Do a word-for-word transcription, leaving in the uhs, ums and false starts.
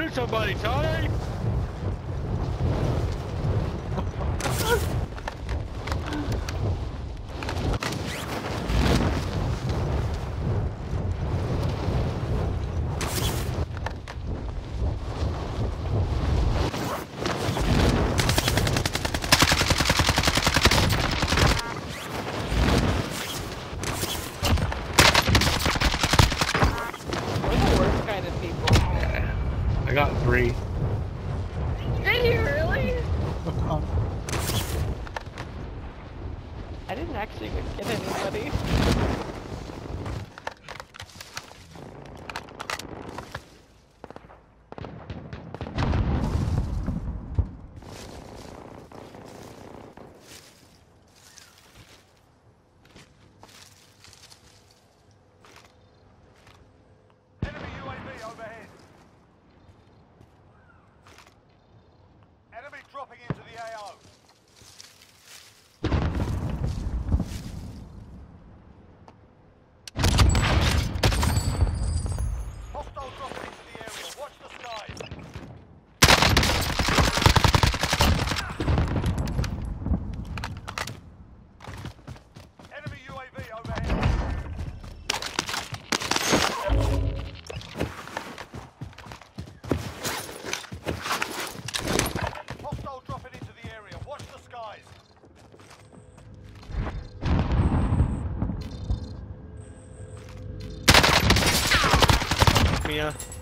Shoot somebody, Charlie! I got three. Did you really? I didn't actually get anybody. Enemy U A V overhead. Enemy dropping into the A O. Hostile dropping into the area. Watch the skies. Enemy U A V overhead. Hostile dropping into the area. Watch the skies. Mia.